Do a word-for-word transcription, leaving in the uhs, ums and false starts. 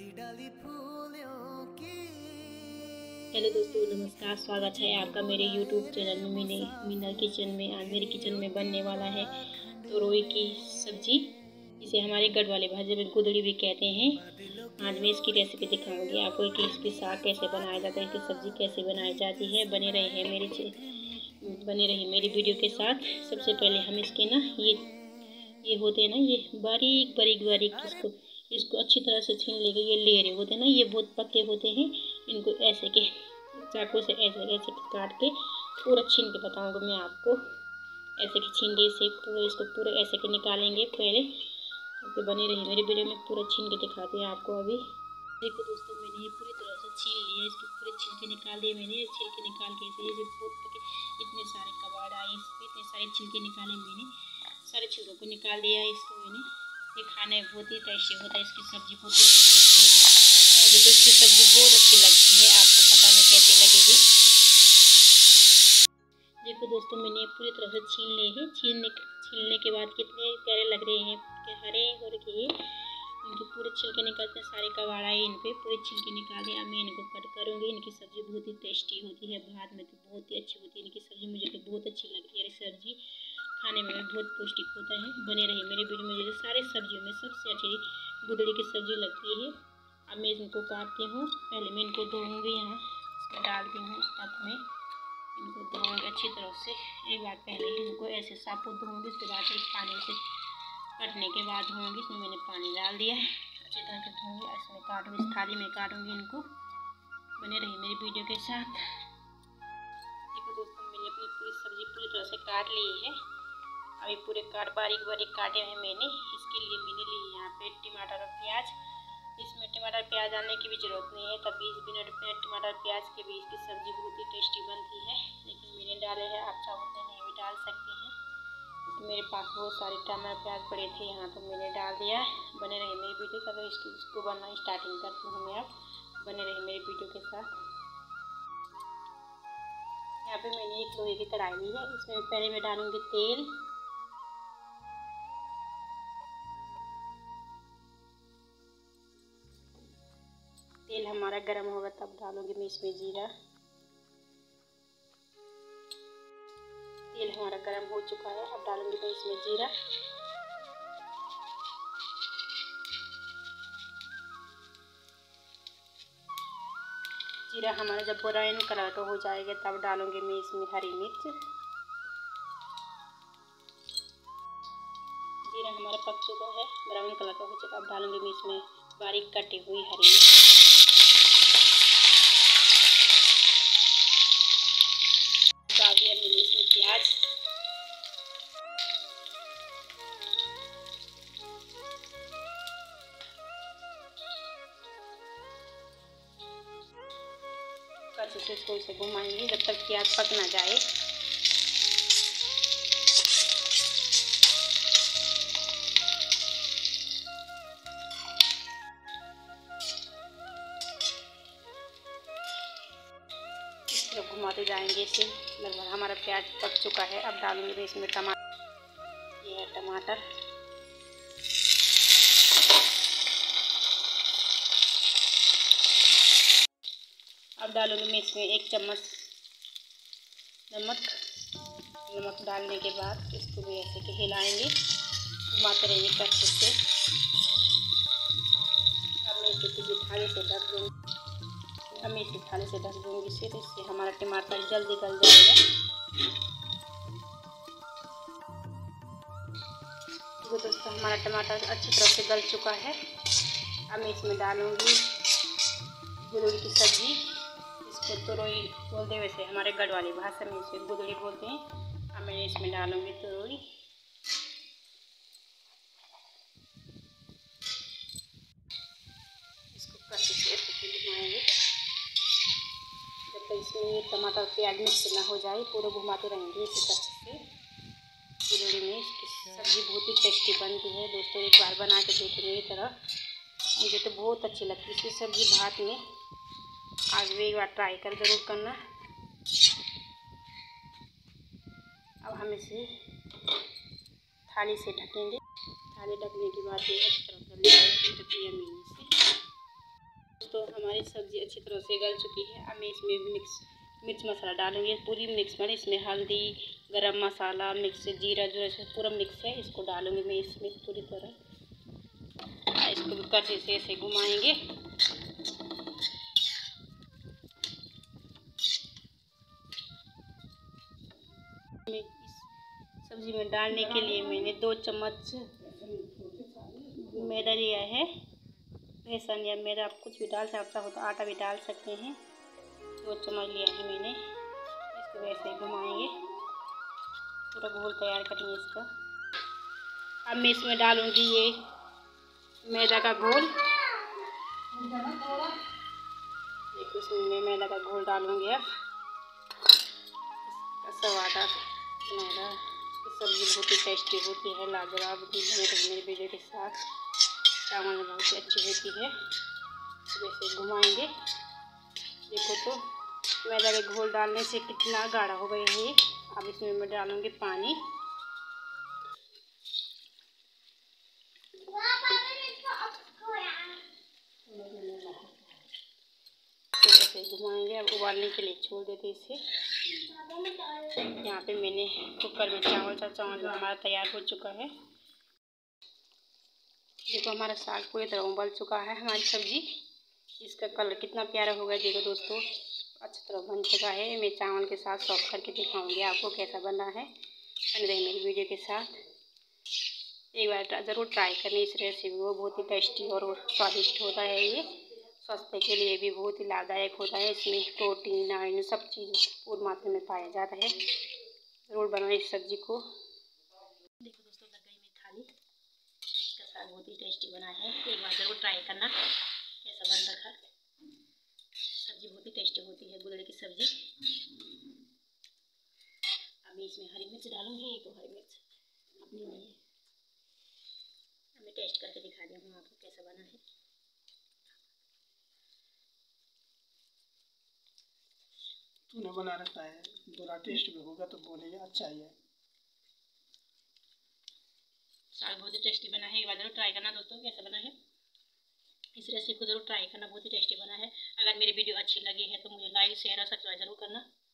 Hello दोस्तों, नमस्कार। स्वागत है आपका मेरे यूट्यूब चैनल में। मैंने मीना किचन में आज मेरे किचन में बनने वाला है तोरई की सब्जी, इसे हमारे गढ़ वाले भाषा में गुदड़ी भी कहते हैं। आज मैं इसकी रेसिपी दिखाऊंगी आपको कि इसकी साग कैसे बनाया जाता है, इसकी सब्जी कैसे बनाई जाती है। बने रहे हैं मेरे बने रही मेरी वीडियो के साथ। सबसे पहले हम इसके ना ये ये होते हैं ना, ये बारीक बारीक बारीक इसको इसको अच्छी तरह से छीन लेंगे। ये लेरे होते हैं ना, ये बहुत पके होते हैं। इनको ऐसे के चाकू से ऐसे ऐसे काट के पूरा छीन के बताऊंगा मैं आपको। ऐसे के छीन के इसे पूरे इसको पूरे ऐसे के निकालेंगे पहले। तो बने रही मेरे वीडियो में, पूरा छीन के दिखाते हैं आपको। अभी देखो दोस्तों, मैंने ये पूरी तरह से छीन लिया, इसके पूरे छिलके निकाल दिए मैंने। छिलके निकाल के इसे ये बहुत पके इतने सारे कबाड़ आए इसमें, इतने सारे छिलके निकाले मैंने, सारे छिलकों को निकाल दिया इसको मैंने। ये खाने में बहुत ही टेस्टी होता है, इसकी सब्जी बहुत ही अच्छी लगती है। मुझे तो इसकी सब्जी बहुत अच्छी लगती है, आपको पता नहीं कैसी लगेगी। देखो दोस्तों, मैंने पूरी तरह से छीन लिए हैं। छीनने छीलने के बाद कितने प्यारे लग रहे हैं, कि हरे और के इनके पूरे छिलके निकालते हैं, सारे कबाड़ आए इन पे पूरे छिलके निकाले। अब मैं इनको कट करूँगी। इनकी सब्जी बहुत ही टेस्टी होती है, भात में तो बहुत ही अच्छी होती है इनकी सब्जी। मुझे तो बहुत अच्छी लगती है सब्जी, खाने में बहुत पौष्टिक होता है। बने रही मेरे वीडियो में। मुझे सारे सब्जियों में सबसे अच्छी गुदड़ी की सब्जी लगती है। अब मैं इनको काटती हूँ। पहले मैं इनको धोऊँगी, यहाँ इसमें डालती हूँ इस टब में। इनको धोऊँगी अच्छी तरह से। एक बार पहले इनको ऐसे साबुत धोऊँगी, उसके बाद एक पानी से कटने के बाद धोऊँगी। इसमें मैंने पानी डाल दिया है, अच्छी तरह से धोऊँगी। इसमें काटूँगी, इस थाली में काटूँगी इनको। बने रही मेरी वीडियो के साथ। देखो दोस्तों, मैंने अपनी पूरी सब्जी पूरी तरह से काट ली है। अभी पूरे काट बारीक बारीक काटे हैं मैंने। इसके लिए मैंने लिए यहाँ पे टमाटर और प्याज। इसमें टमाटर प्याज डालने की भी ज़रूरत नहीं है, तभी बिना टमाटर प्याज के भी इसकी सब्ज़ी बहुत ही टेस्टी बनती है। लेकिन मैंने डाले हैं, आप चाहो तो नहीं भी डाल सकते हैं। तो मेरे पास बहुत सारे टमाटर प्याज पड़े थे यहाँ, तो मैंने डाल दिया। बने रहे मेरी वीडियो के साथ। इसको इसको बनना स्टार्टिंग करती हूँ मैं अब। बने रहे मेरी वीडियो के साथ। यहाँ पे मैंने एक लोहे की कढ़ाई ली है। इसमें पहले मैं डालूँगी तेल। तेल हमारा गर्म होगा तब डालूंगी मैं इसमें जीरा। तेल हमारा गर्म हो चुका है, अब डालूंगी मैं इसमें जीरा। जीरा हमारा जब ब्राउन कलर का हो जाएगा तब डालूंगी मैं इसमें हरी मिर्च। जीरा हमारा पक चुका है, ब्राउन कलर का हो चुका। अब डालूंगी मैं इसमें बारीक कटी हुई हरी मिर्च। डाल दिया मैंने इसमें प्याज। अच्छे से इसको इसे घुमाएंगे जब तक प्याज पक ना जाए। इस तरह घुमाते जाएंगे इसे। लगभग हमारा प्याज पक चुका है। अब डालूंगी मैं इसमें टमाटर। ये है टमाटर। अब डालूंगी मैं इसमें एक चम्मच नमक। नमक डालने के बाद इसको भी ऐसे के हिलाएंगे, घुमाते रहेंगे कच्चे से। अब मैं इसे किसी थाली से ढक दूँगी। अब मैं इसे थाली से ढक दूँगी इसे, तो इससे हमारा टमाटर जल्दी गल जाएगा। तो दोस्तों, हमारा टमाटर अच्छी तरह से गल चुका है। अब मैं इसमें डालूँगी गुदड़ी की सब्जी। इसको तोरई बोलते हैं, वैसे हमारे गढ़ वाली भाषा में इसे गुदड़ी बोलते हैं। अब मैं इसमें डालूँगी तोरई। इसको कच्चे से ऐसे घुमाएंगे जब तक इसमें टमाटर प्याज मिक्स ना हो जाए। पूरे घुमाते रहेंगे इसे कच्चे से। गुदड़ी में इसकी सब्ज़ी बहुत ही टेस्टी बनती है दोस्तों, एक बार बना के देखें मेरी तरह। मुझे तो बहुत अच्छी लगती है इसकी सब्ज़ी भात में। आज भी एक बार ट्राई कर ज़रूर करना। अब हम इसे थाली से ढकेंगे। थाली ढकने के बाद ये अच्छी तरह से ढक दिया मैंने इसे। हमारी सब्ज़ी अच्छी तरह से गल चुकी है। अब मैं इसमें मिक्स मिर्च मसाला डालूंगी, पूरी मिक्स में। इसमें हल्दी, गरम मसाला, मिक्स जीरा जो है पूरा मिक्स है, इसको डालूंगी मैं इसमें पूरी तरह। इसको भी कच्चे से ऐसे घुमाएंगे। सब्जी में डालने के लिए मैंने दो चम्मच मैदा लिया है, बेसन या मैदा आप कुछ भी डाल सकता हो, तो आटा भी डाल सकते हैं। दो चम्मच लिया है मैंने। इसको वैसे घुमाएंगे, पूरा घोल तैयार करेंगे इसका। अब मैं इसमें डालूंगी ये मैदा का घोल। देखो इसमें मैं मैदा का घोल डालूंगी। अब स्वाद मैदा सब्ज़ी बहुत ही टेस्टी होती है, लाजवाब मेरे वीडियो के साथ चावल बहुत ही अच्छी होती है। वैसे घुमाएंगे। देखो तो मैदा के घोल डालने से कितना गाढ़ा हो गया है। अब इसमें मैं डालूंगी पानी। तो ऐसे घुमाएंगे। अब उबालने के लिए छोड़ देते इसे। यहाँ पे मैंने कुकर में चावल सा चावल हमारा तैयार हो चुका है। देखो हमारा साग पूरी तरह उबल चुका है। हमारी सब्जी, इसका कलर कितना प्यारा हो गया। देखो दोस्तों अच्छी तरह बन चुका है। मैं चावल के साथ सर्व करके दिखाऊंगी आपको कैसा बना है। बन रही मेरी वीडियो के साथ। एक बार ज़रूर ट्राई करनी इस रेसिपी को, बहुत ही टेस्टी और स्वादिष्ट होता है। ये स्वास्थ्य के लिए भी बहुत ही लाभदायक होता है। इसमें प्रोटीन, आयरन सब चीज़ पूर्ण मात्रा में पाया जाता है। ज़रूर बनाएं इस सब्जी को। देखो दोस्तों लग गई मैं थाली। इसका साग बहुत ही टेस्टी बना है, एक बार ज़रूर ट्राई करना कैसा बन रखा। सब्जी बहुत ही टेस्टी होती है, गुलड़ की सब्जी। अभी इसमें हरी मिर्च डालूंगी, एक हरी मिर्च अपने लिए। मैं टेस्ट करके दिखा दी हूँ आपको कैसा बना है। तूने बना रखा है, बुरा टेस्ट भी होगा तो बोलेगा अच्छा ही है। साग बहुत ही टेस्टी बना है, एक बार जरूर ट्राई करना दोस्तों कैसा बना है। इस रेसिपी को जरूर ट्राई करना, बहुत ही टेस्टी बना है। अगर मेरी वीडियो अच्छी लगी है तो मुझे लाइक शेयर और सब्सक्राइब जरूर करना।